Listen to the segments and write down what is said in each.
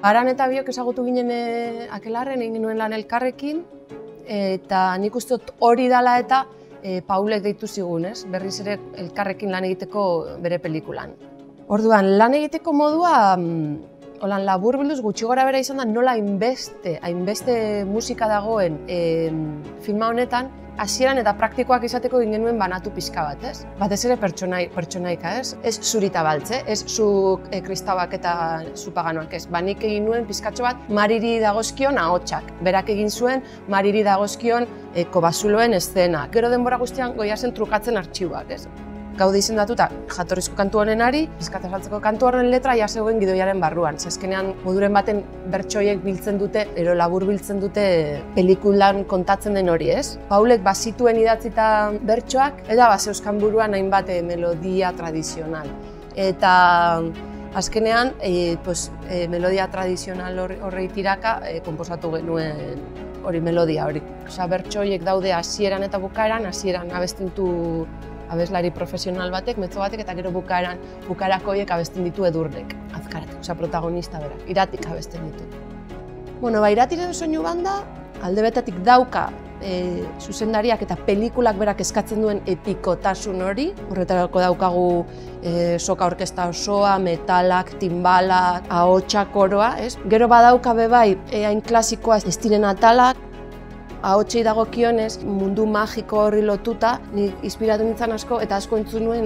Aran eta biok ezagutu ginen akelarren, egin genuen lan elkarrekin, eta nik uste dut hori dela eta Paulek deitu zigun, berriz ere elkarrekin lan egiteko bere pelikulan. Orduan, lan egiteko modua, holan laburbilduz gutxi gora bera izan da nola hainbeste musika dagoen filma honetan, hasieran eta praktikoak izateko egin genuen banatu pixka bat, ez? Batez ere pertsonaika, ez? Ez zurita baltze, ez zuk kristauak eta zupaganoak, ez? Nik egin nuen pizkatxo bat Mariri dagozkion ahotsak. Berak egin zuen Mariri dagozkion kobazuloen eszena. Gero denbora guztian goiazen trukatzen artxiboak, ez? Gaude izendatuta jatorrizko kantu honenari, pizkat azaltzeko kantu horren letra ja zegoen gidoiaren barruan. Azkenean moduren baten bertsoiek biltzen dute, ero labur biltzen dute pelikulan kontatzen den hori, ez? Paulek bazituen idatzita bertsoak, eta bazeuzkan buruan hainbat melodia tradizional. Eta azkenean, melodia tradizional horrei tiraka konposatu genuen hori melodia hori. Osa, bertsoiek daude hasieran eta bukaeran, hasieran abesten ditu abeslari profesional batek, mezzo batek, eta gero bukaerako horiek abesten ditu Edurnek, azkarat, oza, protagonista berak, Iratik abesten ditu. Bueno, Iratiren soinu banda, alde betetik dauka zuzendariak eta pelikulak berak eskatzen duen epikotasun hori, horretarako daukagu soka orkesta osoa, metalak, timbalak, ahotsak koroa, ez? Gero badauka bebai, hain klasikoa ez diren atalak, ahotsei dagokionez, mundu magiko horri lotuta, nik inspiratu nintzen asko eta asko entzun nuen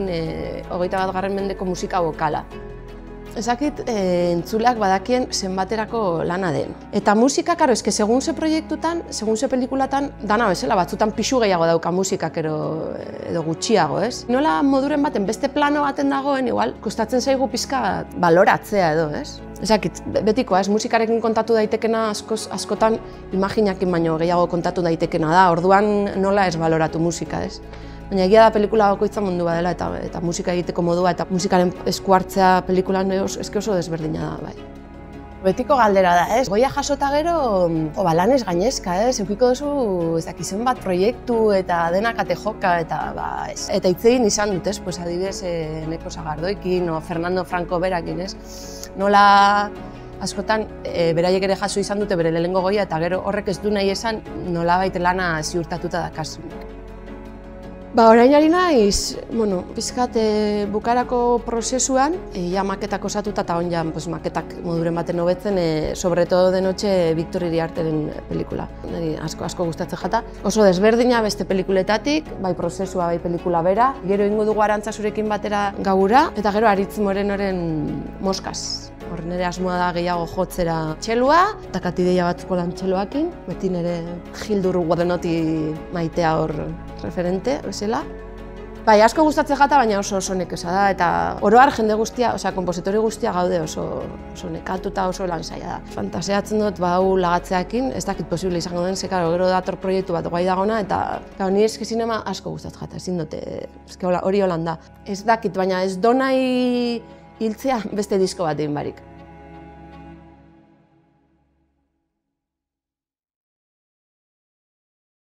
21. mendeko musika bokala. Ezakit entzuleak badakien zenbaterako lana den. Eta musika, karo, eske segun ze proiektutan, segun ze pelikulatan, dana bezala, batzutan pixu gehiago dauka musikak edo gutxiago, ez? Nola moduren baten beste plano baten dagoen, igual, kostatzen zaigu pizka baloratzea edo, ez? Ezakit, betikoa, ez? Musikarekin kontatu daitekena askotan imaginakin baino gehiago kontatu daitekena da, orduan nola ez baloratu musika, ez? Baina egia da pelikula bakoitza mundu badela eta musika egiteko modua eta musikaren esku hartzea pelikulan eske oso desberdina da, bai. Betiko galdera da, ez? Goia jasota gero, lanez gainezka, ez? Eukiko duzu, ez dakizen bat proiektu eta denak ate joka eta ez. Eta hitz egin izan dut, ez? Pues adibidez, Neko Sagardoekin o Fernando Franco berakin, ez? Nola askotan beraiek ere jaso izan dute bere lehenengo goia eta gero horrek ez du nahi esan nolabait lana ziurtatuta dakasunik. Orain ari naiz, pizkat bukarako prozesuan, ja maketak osatuta eta on maketak moduren baten hobetzen, sobre todo de noche Victor Iriarteren pelikula. Niri asko gustatzen jata. Oso desberdina beste pelikuletatik, bai prozesua, bai pelikula bera. Gero ingo dugu Arantzazurekin batera gaura, eta gero Aritz Morenoren Moskaz. Hor nire asmoa da gehiago jotzera txelua, eta katideia batzuko lan txeluakin, beti nire Hildur Guadenoti maitea hor referente, bezala. Bai, asko gustatzen jata, baina oso nekeza da, eta oroar jende guztia, osea, kompositori guztia gaude oso nekatuta oso lan zaila da. Fantaseatzen dut, hau lagatzeakin, ez dakit posible izango den, ze gero dator proiektu bat guai dagona, eta ni eski zinema asko gustatzen jata, ezin dute, hori holan da. Ez dakit, baina ez donai hiltzea beste disko bat egin barik.